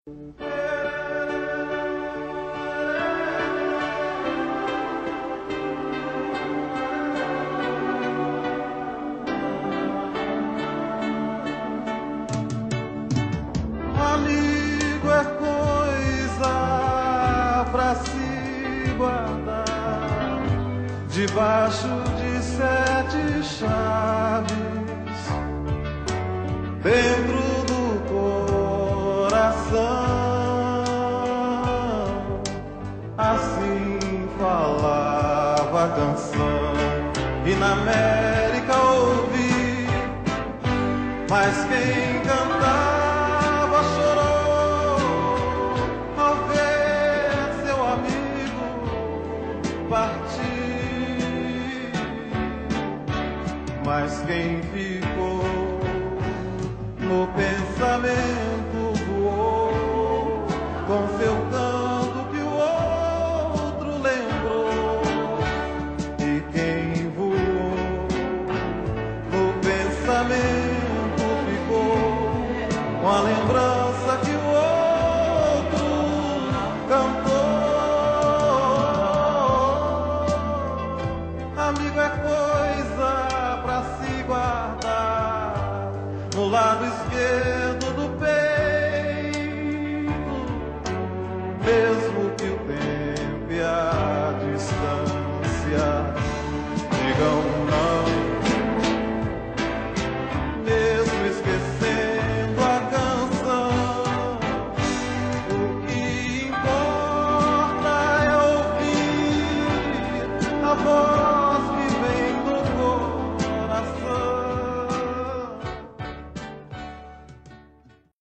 Amigo é coisa pra se guardar debaixo de 7 chaves dentro do coração. Assim falava a canção, e na América ouvi, mas quem cantava chorou ao ver seu amigo partir. Mas quem ficou no pensamento voou com seu canto que o outro lembrou. E quem voou no pensamento ficou com a lembrança que